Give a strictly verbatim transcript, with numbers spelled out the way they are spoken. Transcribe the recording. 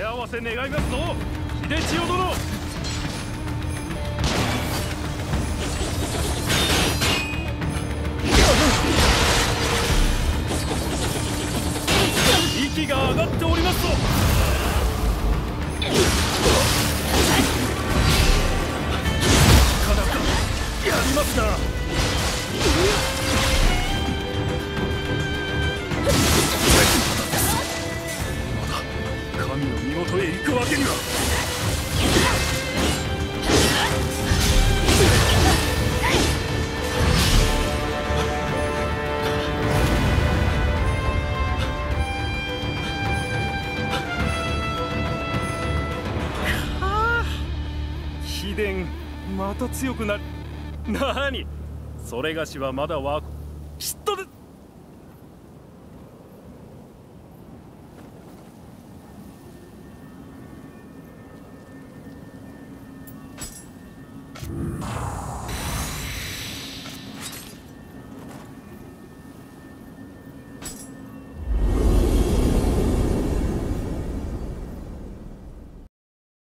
合わせ願いますぞ、秀千代殿。息が上がっておりますぞ。なかなかやりますな。まだ神の身元へ行くわけには。秘伝また強くなる。なにそれがしはまだわ嫉妬で